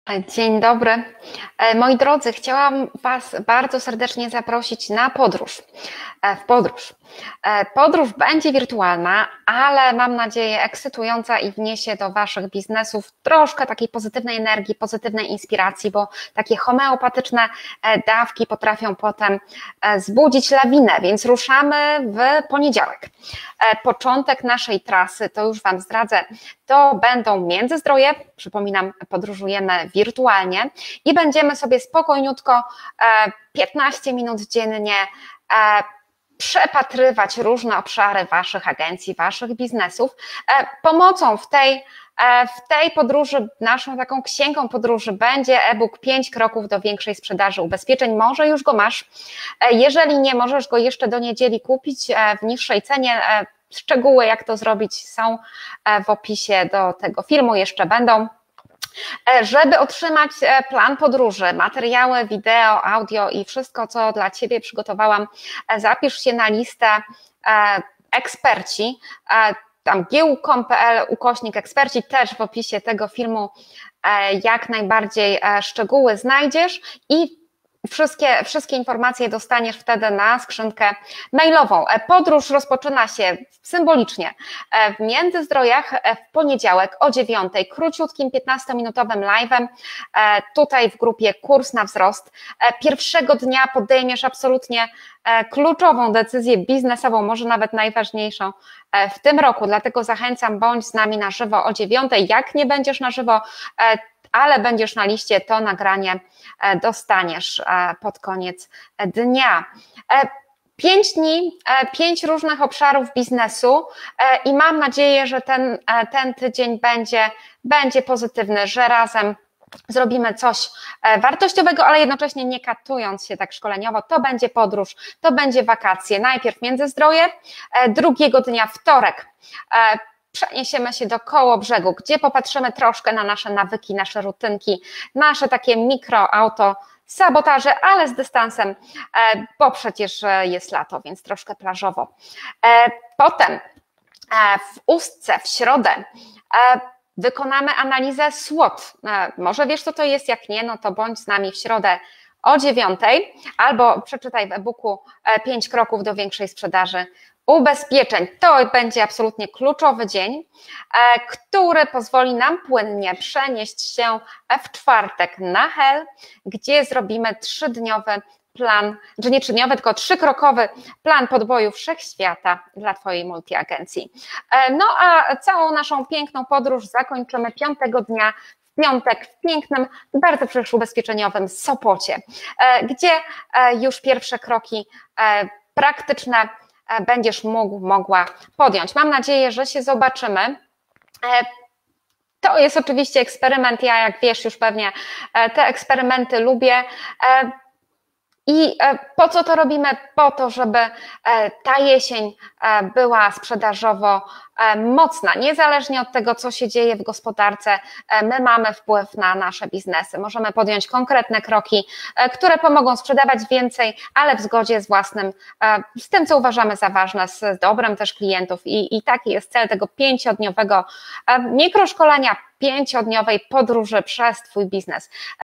Dzień dobry. Moi drodzy, chciałam Was bardzo serdecznie zaprosić na podróż. Podróż będzie wirtualna, ale mam nadzieję ekscytująca i wniesie do Waszych biznesów troszkę takiej pozytywnej energii, pozytywnej inspiracji, bo takie homeopatyczne dawki potrafią potem zbudzić lawinę, więc ruszamy w poniedziałek. Początek naszej trasy, to już Wam zdradzę, to będą Międzyzdroje, przypominam, podróżujemy wirtualnie i będziemy sobie spokojniutko 15 minut dziennie przepatrywać różne obszary Waszych agencji, Waszych biznesów. Pomocą w tej podróży, naszą taką księgą podróży będzie e-book 5 kroków do większej sprzedaży ubezpieczeń. Może już go masz. Jeżeli nie, możesz go jeszcze do niedzieli kupić w niższej cenie. Szczegóły, jak to zrobić, są w opisie do tego filmu, jeszcze będą. Żeby otrzymać plan podróży, materiały, wideo, audio i wszystko, co dla Ciebie przygotowałam, zapisz się na listę eksperci, tam gieł.com.pl/eksperci, też w opisie tego filmu jak najbardziej szczegóły znajdziesz i wszystkie informacje dostaniesz wtedy na skrzynkę mailową. Podróż rozpoczyna się symbolicznie w Międzyzdrojach w poniedziałek o 9:00, króciutkim 15-minutowym live'em, tutaj w grupie Kurs na Wzrost. Pierwszego dnia podejmiesz absolutnie kluczową decyzję biznesową, może nawet najważniejszą w tym roku, dlatego zachęcam, bądź z nami na żywo o 9:00. Jak nie będziesz na żywo, ale będziesz na liście, to nagranie dostaniesz pod koniec dnia. 5 dni, 5 różnych obszarów biznesu i mam nadzieję, że ten tydzień będzie pozytywny, że razem zrobimy coś wartościowego, ale jednocześnie nie katując się tak szkoleniowo. To będzie podróż, to będzie wakacje. Najpierw Międzyzdroje, drugiego dnia wtorek przeniesiemy się do Kołobrzegu, gdzie popatrzymy troszkę na nasze nawyki, nasze rutynki, nasze takie mikroauto sabotaże, ale z dystansem, bo przecież jest lato, więc troszkę plażowo. Potem w Ustce w środę wykonamy analizę SWOT. Może wiesz, co to jest, jak nie, no to bądź z nami w środę o 9:00 albo przeczytaj w e-booku 5 kroków do większej sprzedaży ubezpieczeń. To będzie absolutnie kluczowy dzień, który pozwoli nam płynnie przenieść się w czwartek na Hel, gdzie zrobimy 3-dniowy plan, czy nie 3-dniowy, tylko 3-krokowy plan podboju wszechświata dla Twojej multiagencji. No a całą naszą piękną podróż zakończymy 5. dnia w piątek w pięknym, bardzo przecież ubezpieczeniowym Sopocie, gdzie już pierwsze kroki praktyczne będziesz mogła podjąć. Mam nadzieję, że się zobaczymy. To jest oczywiście eksperyment, ja jak wiesz już pewnie te eksperymenty lubię. I po co to robimy? Po to, żeby ta jesień była sprzedażowo mocna. Niezależnie od tego, co się dzieje w gospodarce, my mamy wpływ na nasze biznesy. Możemy podjąć konkretne kroki, które pomogą sprzedawać więcej, ale w zgodzie z tym, co uważamy za ważne, z dobrem też klientów. I taki jest cel tego 5-dniowego mikroszkolenia, 5-dniowej podróży przez Twój biznes.